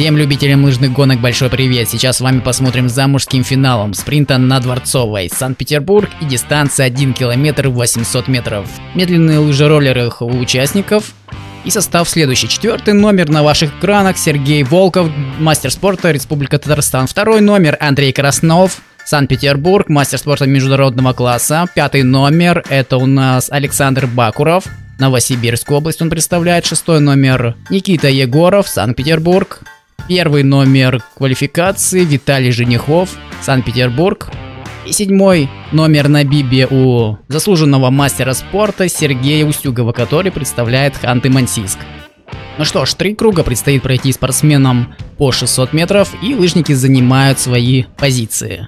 Всем любителям лыжных гонок большой привет! Сейчас с вами посмотрим за мужским финалом спринта на Дворцовой, Санкт-Петербург и дистанция 1 километр 800 метров. Медленные лыжероллеры у участников. И состав следующий. 4-й номер на ваших экранах Сергей Волков, мастер спорта, Республика Татарстан. 2-й номер Андрей Краснов, Санкт-Петербург, мастер спорта международного класса. 5-й номер это у нас Александр Бакуров, Новосибирскую область он представляет. 6-й номер Никита Егоров, Санкт-Петербург. 1-й номер квалификации Виталий Женихов, Санкт-Петербург. И 7-й номер на бибе у заслуженного мастера спорта Сергея Устюгова, который представляет Ханты-Мансийск. Ну что ж, 3 круга предстоит пройти спортсменам по 600 метров, и лыжники занимают свои позиции.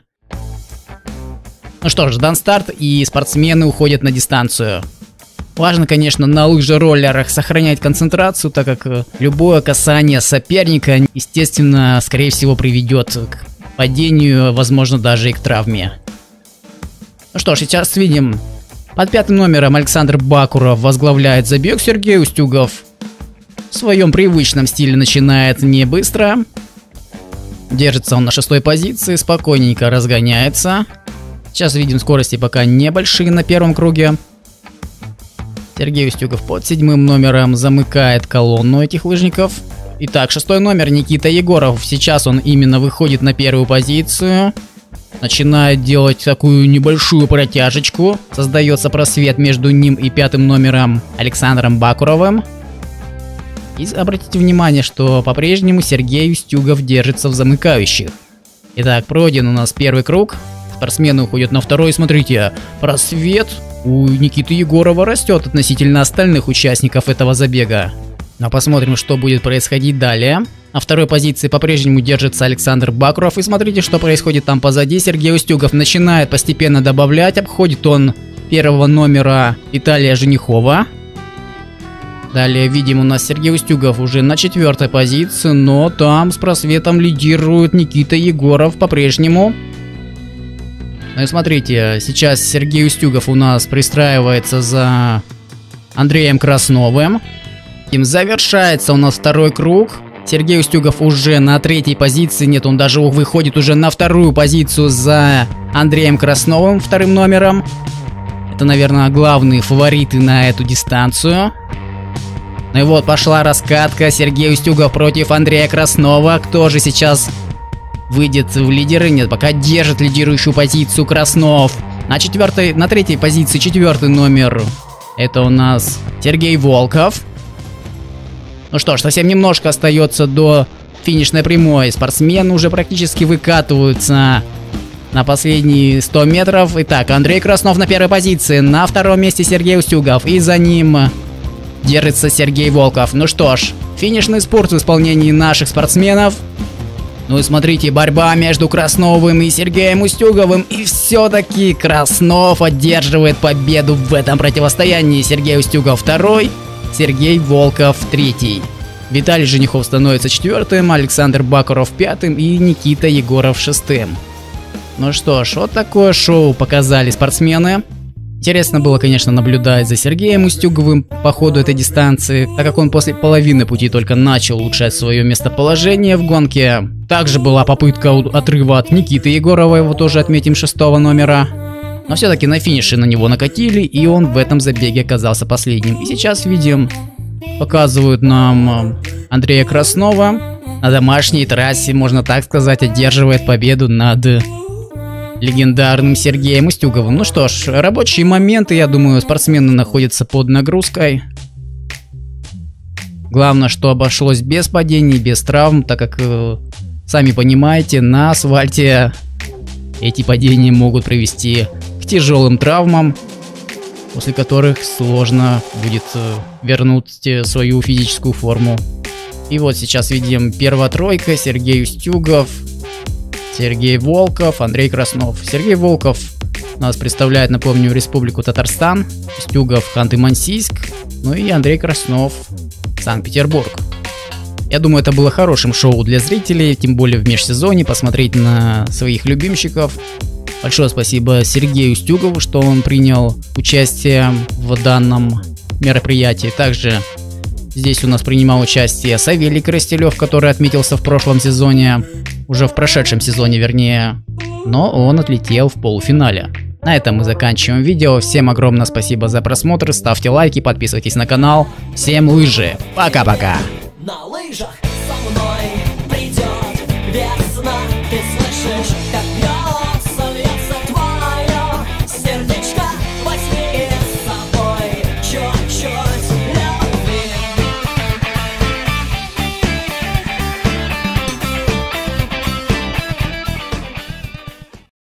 Ну что ж, дан старт, и спортсмены уходят на дистанцию. Важно, конечно, на лыжероллерах сохранять концентрацию, так как любое касание соперника, естественно, скорее всего, приведет к падению, возможно, даже и к травме. Ну что ж, сейчас видим, под 5-м номером Александр Бакуров возглавляет забег. Сергей Устюгов в своем привычном стиле начинает не быстро. Держится он на 6-й позиции, спокойненько разгоняется. Сейчас видим, скорости пока небольшие на первом круге. Сергей Устюгов под 7-м номером замыкает колонну этих лыжников. Итак, 6-й номер Никита Егоров. Сейчас он именно выходит на 1-ю позицию. Начинает делать такую небольшую протяжечку. Создается просвет между ним и 5-м номером Александром Бакуровым. И обратите внимание, что по-прежнему Сергей Устюгов держится в замыкающих. Итак, пройден у нас 1-й круг. Спортсмены уходят на 2-й. Смотрите, просвет у Никиты Егорова растет относительно остальных участников этого забега. Но посмотрим, что будет происходить далее. На 2-й позиции по-прежнему держится Александр Бакуров. И смотрите, что происходит там позади. Сергей Устюгов начинает постепенно добавлять. Обходит он 1-го номера Виталия Женихова. Далее видим, у нас Сергей Устюгов уже на 4-й позиции. Но там с просветом лидирует Никита Егоров по-прежнему. Ну и смотрите, сейчас Сергей Устюгов у нас пристраивается за Андреем Красновым. Им завершается у нас 2-й круг. Сергей Устюгов уже на 3-й позиции. Нет, он даже выходит уже на 2-ю позицию за Андреем Красновым, 2-м номером. Это, наверное, главные фавориты на эту дистанцию. Ну и вот пошла раскатка. Сергей Устюгов против Андрея Краснова. Кто же сейчас выйдет в лидеры? Нет, пока держит лидирующую позицию Краснов. На 3-й позиции 4-й номер это у нас Сергей Волков. Ну что ж, совсем немножко остается до финишной прямой. Спортсмены уже практически выкатываются на последние 100 метров. Итак, Андрей Краснов на 1-й позиции. На 2-м месте Сергей Устюгов. И за ним держится Сергей Волков. Ну что ж, финишный спорт в исполнении наших спортсменов. Ну и смотрите, борьба между Красновым и Сергеем Устюговым. И все-таки Краснов одерживает победу в этом противостоянии. Сергей Устюгов 2-й. Сергей Волков 3-й. Виталий Женихов становится 4-м, Александр Бакуров 5-м и Никита Егоров 6-м. Ну что ж, вот такое шоу показали спортсмены. Интересно было, конечно, наблюдать за Сергеем Устюговым по ходу этой дистанции, так как он после половины пути только начал улучшать свое местоположение в гонке. Также была попытка отрыва от Никиты Егорова, его тоже отметим, 6-го номера. Но все-таки на финише на него накатили, и он в этом забеге оказался последним. И сейчас видим, показывают нам Андрея Краснова. На домашней трассе, можно так сказать, одерживает победу над легендарным Сергеем Устюговым. Ну что ж, рабочие моменты, я думаю, спортсмены находятся под нагрузкой. Главное, что обошлось без падений, без травм, так как, сами понимаете, на асфальте эти падения могут привести к тяжелым травмам, после которых сложно будет вернуть свою физическую форму. И вот сейчас видим 1-я тройка: Сергей Устюгов, Сергей Волков, Андрей Краснов. Сергей Волков нас представляет, напомню, Республику Татарстан, Устюгов Ханты-Мансийск, ну и Андрей Краснов Санкт-Петербург. Я думаю, это было хорошим шоу для зрителей, тем более в межсезонье, посмотреть на своих любимчиков. Большое спасибо Сергею Устюгову, что он принял участие в данном мероприятии. Также Здесь у нас принимал участие Савелий Коростелев, который отметился в прошлом сезоне, уже в прошедшем сезоне вернее, но он отлетел в полуфинале. На этом мы заканчиваем видео. Всем огромное спасибо за просмотр, ставьте лайки, подписывайтесь на канал. Всем лыжи, пока-пока!